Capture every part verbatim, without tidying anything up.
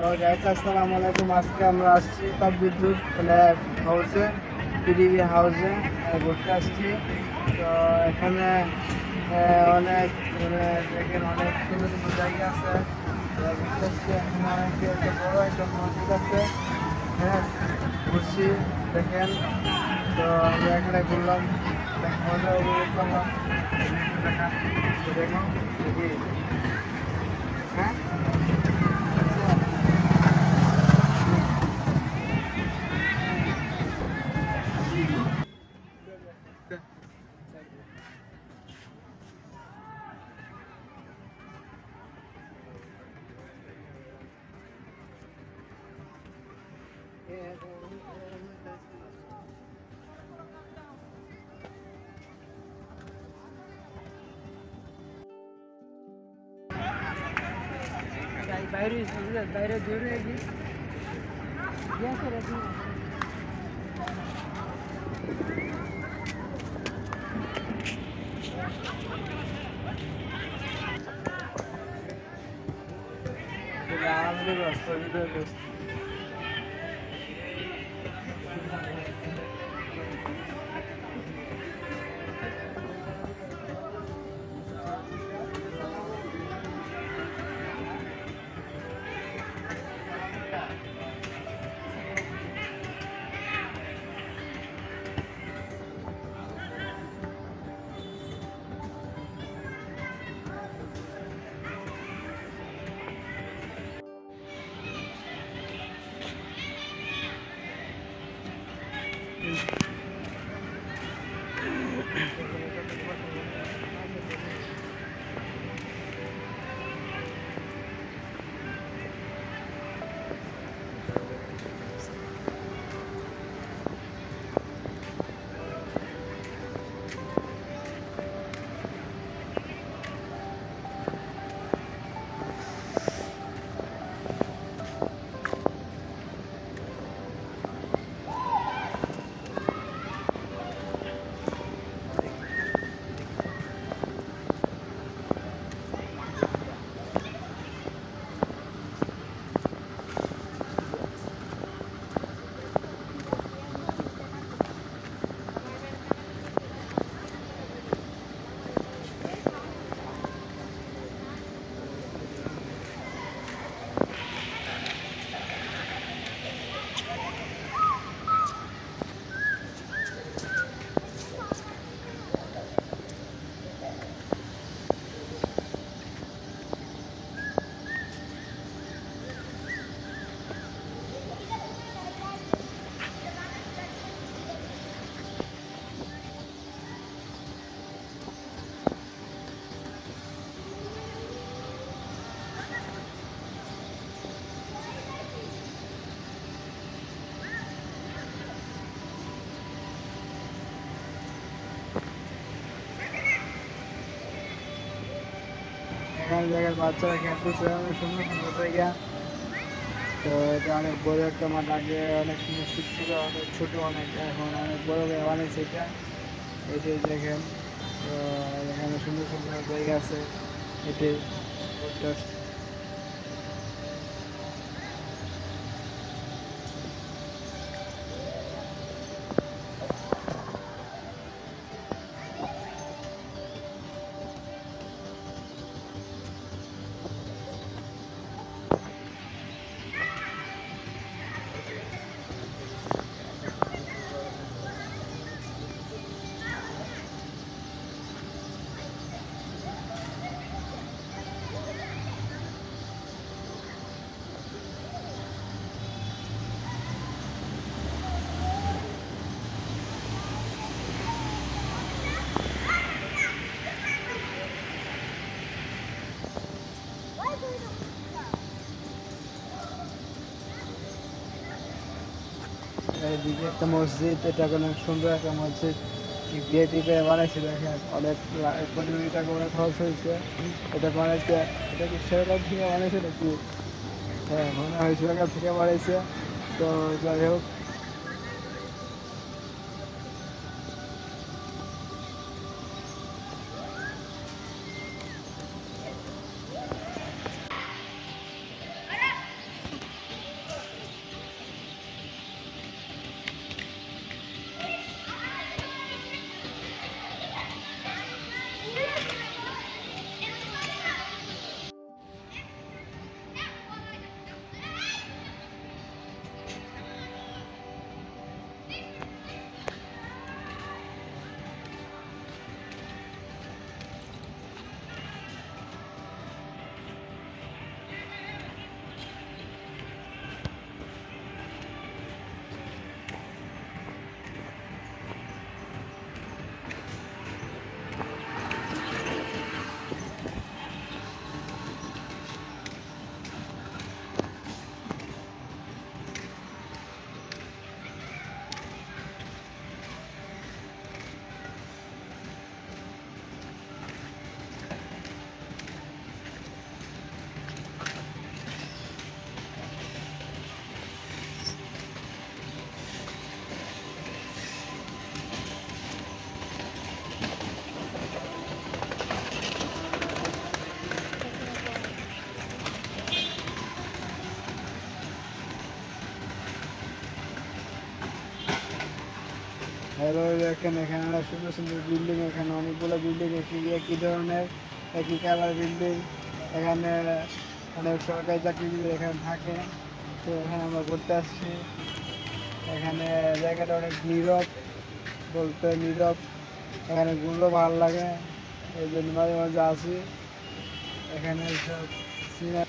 Guys আসসালামু আলাইকুম। আজকে আমরা আসছি তাপবিদ্যুৎ মানে হাউসে, পিডিবি হাউসে ঘুরতে আসছি। তো এখানে অনেক মানে দেখেন অনেক সুন্দর সুন্দর জায়গা আছে। ঘুরতে আসছি, এখানে অনেক একটা বড় একটা মসজিদ আছে। হ্যাঁ, ঘুরছি দেখেন। তো আমরা এখানে ঘুরলাম, মজা উপভোগ করলাম। দেখুন দেখি হ্যাঁ বাইরে বাইরে জোরে আমাদের রাস্তার ভিতরে এখানে জায়গার বাচ্চারা খেলতেছে, অনেক সুন্দর সুন্দর জায়গা। তো এটা অনেক বড় একটা মাঠ, আগে অনেক সুন্দর ছিল, অনেক ছোটো অনেক, এখন অনেক বড় হয়ে বানিয়েছে এটা। এটাই দেখেন, তো এখানে সুন্দর সুন্দর জায়গা আছে, এটাই ঘুরতে আসছে। এদিকে একটা মসজিদ, এটা কোনো সুন্দর একটা মসজিদ, দিয়ে টিপে বানাইছে দেখেন, অনেক কোটি কোটি টাকা অনেক খরচ হয়েছে এটা বানাইছে। এটা কি সরকার থেকে বানাইছে নাকি? হ্যাঁ, মনে হয় সরকার থেকে বানাইছে। তো যাই হোক, আর ওই দেখেন এখানে অনেক সুন্দর সুন্দর বিল্ডিং, এখানে অনেকগুলো বিল্ডিং, একই একই ধরনের একই কালার বিল্ডিং। এখানে অনেক সরকারি চাকরিজীবী এখানে থাকে। তো এখানে আমরা ঘুরতে আসছি। এখানে জায়গাটা অনেক নীরব, বলতে নীরব। এখানে ঘুরলেও ভালো লাগে, এই জন্য মাঝে মাঝে আসি। এখানে সব সিনেমা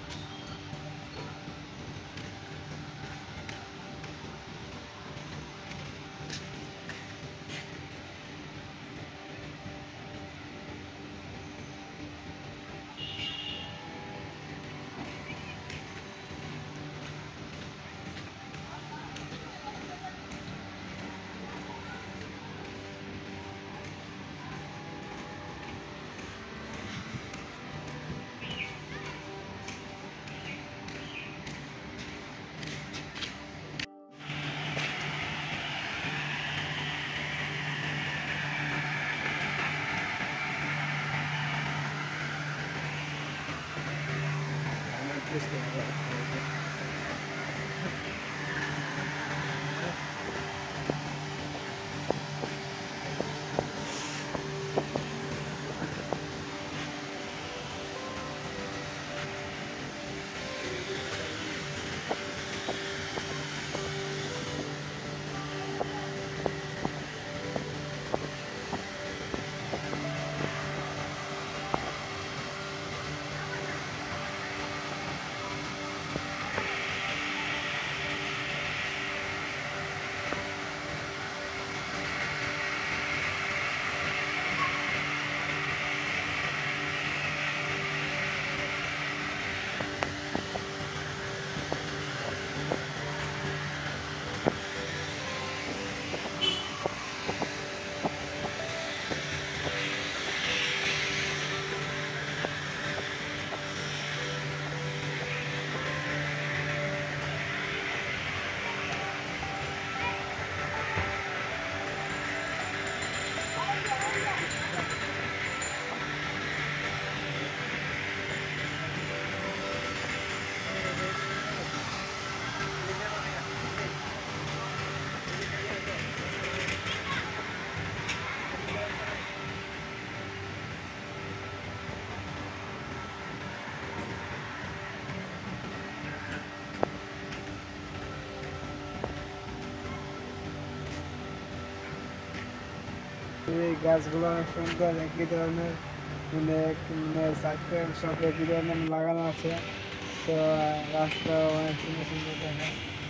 এই গাছগুলো অনেক সুন্দর, একই ধরনের মানে মানে সাইকেল সব একই ধরনের লাগানো আছে। তো রাস্তা অনেক সুন্দর সুন্দর দেখা,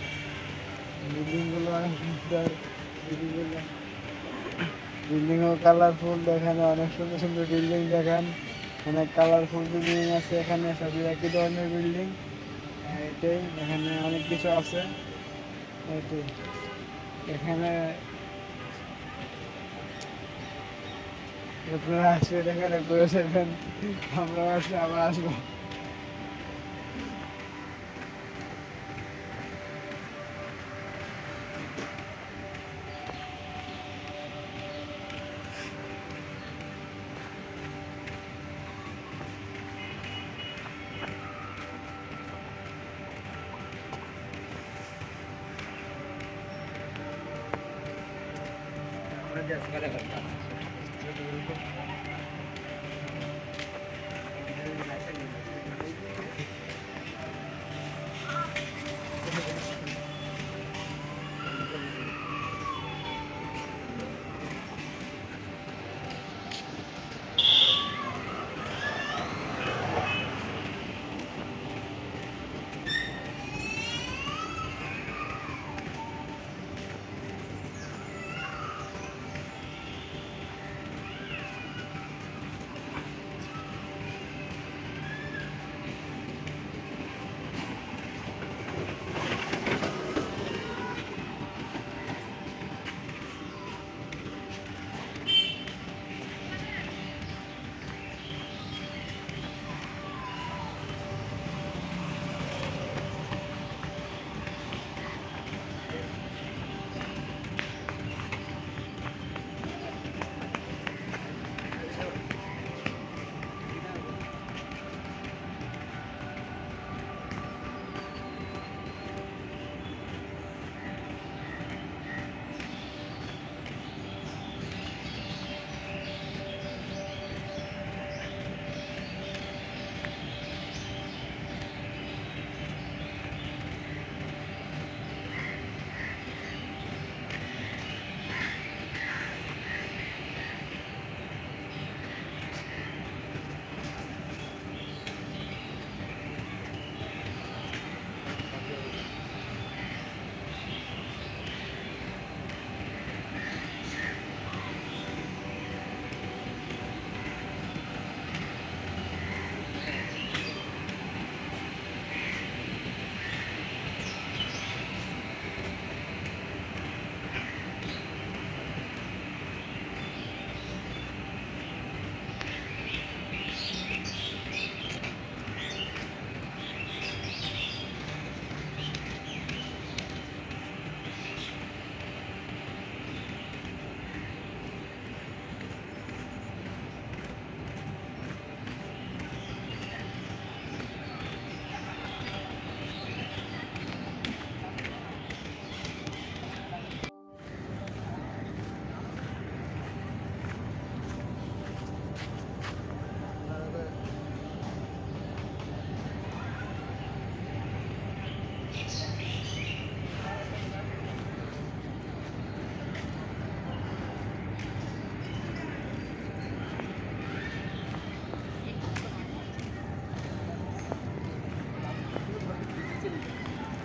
বিল্ডিংগুলো অনেক সুন্দর, বিল্ডিংগুলো বিল্ডিংও কালারফুল। এখানে অনেক সুন্দর সুন্দর বিল্ডিং দেখান, অনেক কালারফুল বিল্ডিং আছে এখানে, সবই একই ধরনের বিল্ডিং। এটাই, এখানে অনেক কিছু আছে। এটাই এখানে আপনারা আসলে এখানে ঘুরে যাবেন, আমরা আসলে আবার আসবো।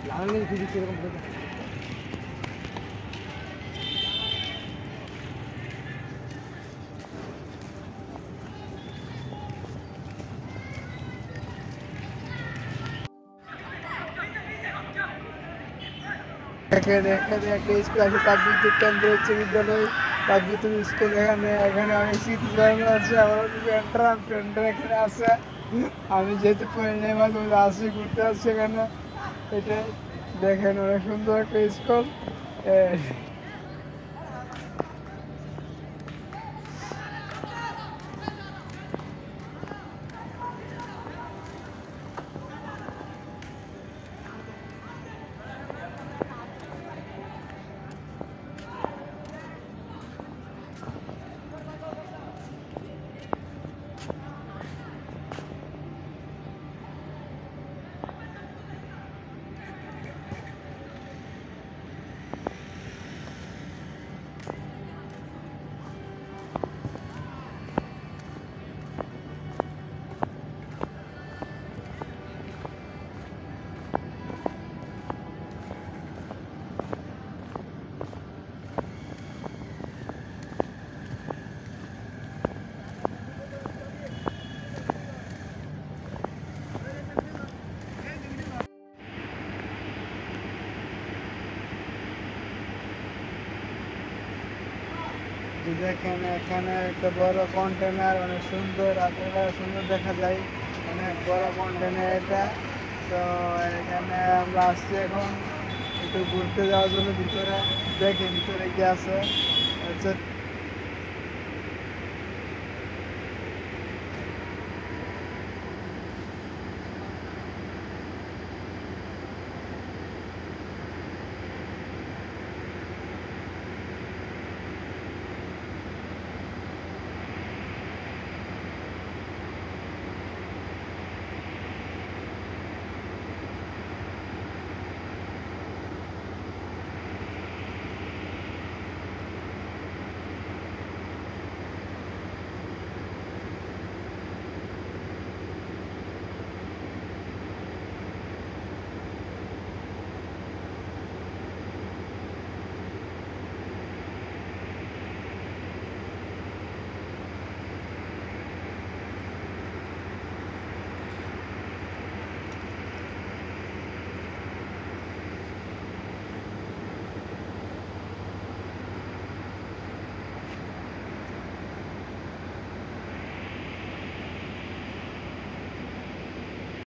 এখানে এখানে একটা স্কুল আছে তাপবিদ্যুৎ কেন্দ্র উচ্চ বিদ্যালয় তাপবিদ্যুৎ স্কুল। এখানে এখানে অনেক স্মৃতি জড়ানো আছে। আমার ফ্রেন্ডরা ফ্রেন্ডরা এখানে আছে। আমি যেহেতু ফ্রেন্ডে মাঝে মাঝে আসি ঘুরতে আসছি এখানে। এটা দেখেন অনেক সুন্দর একটা স্কুল। দেখেন এখানে একটা বড় কন্টেনার, অনেক সুন্দর, রাতের সুন্দর দেখা যায়, অনেক বড় কন্টেনার এটা। তো এখানে আমরা আসছি এখন একটু ঘুরতে যাওয়ার জন্য ভিতরে। দেখি ভিতরে কি আছে।